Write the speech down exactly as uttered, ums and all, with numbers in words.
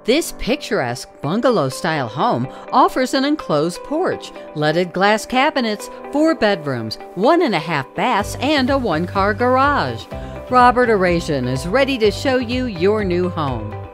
This picturesque bungalow-style home offers an enclosed porch, leaded glass cabinets, four bedrooms, one and a half baths, and a one-car garage. Robert Airasian is ready to show you your new home.